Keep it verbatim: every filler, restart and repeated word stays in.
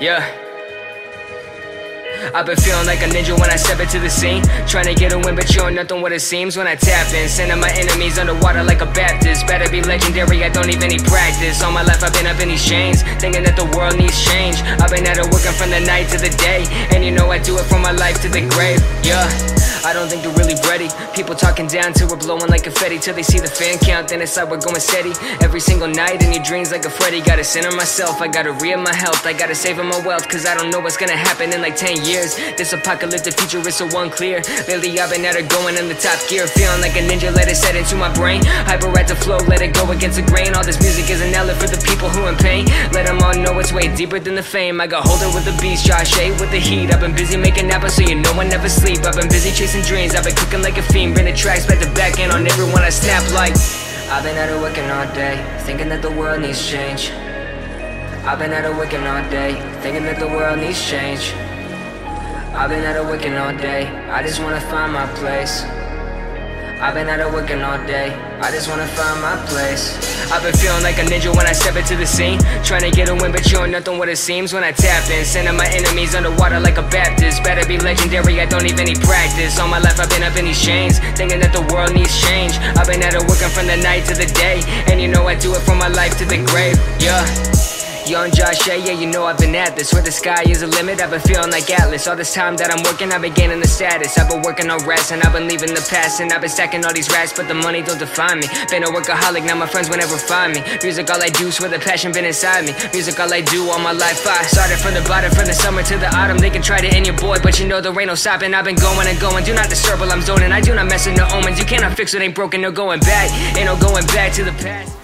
Yeah. I've been feeling like a ninja when I step into the scene, trying to get a win, but you're nothing what it seems when I tap in, sending my enemies underwater like a Baptist. Better be legendary, I don't even need practice. All my life I've been up in these chains, thinking that the world needs change. I've been at it working from the night to the day, and you know I do it from my life to the grave. Yeah, I don't think they're really ready. People talking down till we're blowing like confetti, till they see the fan count, then it's like we're going steady. Every single night in your dreams like a Freddy. Gotta center myself, I gotta re-up my health, I gotta save my wealth, cause I don't know what's gonna happen in like ten years. This apocalyptic future is so unclear. Lately I've been at it going in the top gear, feeling like a ninja, let it set into my brain. Hyperactive flow, let it go against the grain. All this music is an outlet for the people who in pain. Let them all know it's way deeper than the fame. I got Holder with the beast, Josh A with the heat. I've been busy making apples so you know I never sleep. I've been busy chasing dreams, I've been cooking like a fiend. Bring the tracks back to back and on everyone I snap like. I've been at it working all day, thinking that the world needs change. I've been at it working all day, thinking that the world needs change. I've been at it working all day, I just wanna find my place. I've been at it working all day, I just wanna find my place. I've been feeling like a ninja when I step into the scene, trying to get a win, but you're nothing what it seems when I tap in, sending my enemies underwater like a Baptist. Better be legendary, I don't even need practice. All my life I've been up in these chains, thinking that the world needs change. I've been at it working from the night to the day, and you know I do it from my life to the grave. Yeah. Young Josh A, yeah, you know I've been at this, where the sky is the limit. I've been feeling like Atlas. All this time that I'm working, I've been gaining the status. I've been working on rest, and I've been leaving the past, and I've been stacking all these racks, but the money don't define me. Been a workaholic, now my friends will never find me. Music all I do, swear the passion been inside me. Music all I do, all my life I started from the bottom, from the summer to the autumn. They can try to end your boy, but you know there ain't no stopping. I've been going and going, do not disturb while I'm zoning. I do not mess with no omens, you cannot fix what ain't broken, no going back. Ain't no going back to the past.